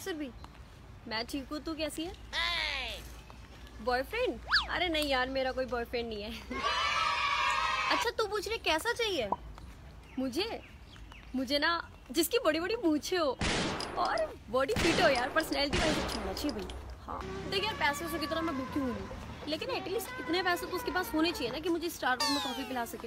भी मैं ठीक हूँ, तू कैसी है? बॉयफ्रेंड? अरे नहीं यार, मेरा कोई बॉयफ्रेंड नहीं है। अच्छा तू पूछ रही कैसा चाहिए? मुझे ना जिसकी बड़ी बड़ी मूछें हो और बॉडी फिट हो यार, पर्सनैलिटी वाइज अच्छी होना चाहिए भाई। हाँ देख यार, पैसे की तरह मैं भूखी हूँ नहीं, लेकिन एटलीस्ट इतने पैसे तो उसके पास होने चाहिए ना कि मुझे स्टारबक्स में कॉफी पिला सके।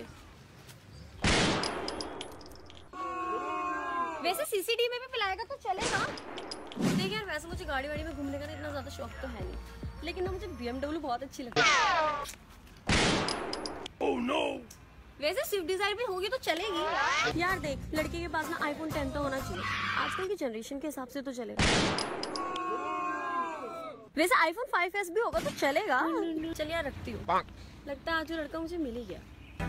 वैसे सीसीटीवी में भी पिलाएगा तो चलेगा। देख यार, वैसे मुझे गाड़ी वाड़ी में घूमने का इतना ज्यादा शौक तो है नहीं, लेकिन ना मुझे BMW बहुत अच्छी लगती है। oh, no! वैसे स्विफ्ट डिजायर भी होगी तो चलेगी यार। देख लड़के के पास ना iPhone 10 तो होना चाहिए, आजकल की जनरेशन के हिसाब से तो चलेगा। वैसे iPhone 5S भी होगा तो चलेगा। चल यार रखती हूँ, लगता है आज जो लड़का मुझे मिल ही गया।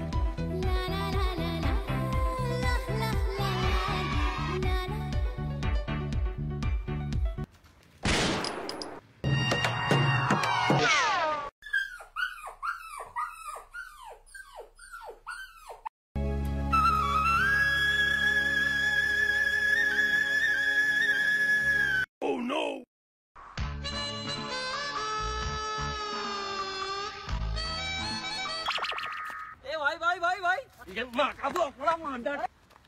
Oh no! भाई ये माँ का बड़ा मांडा।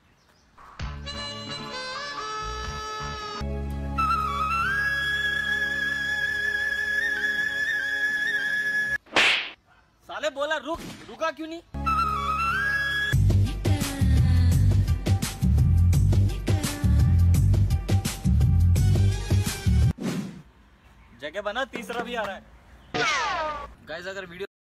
साले बोला रुका क्यों नहीं? जगह बना, तीसरा भी आ रहा है। गाइस अगर वीडियो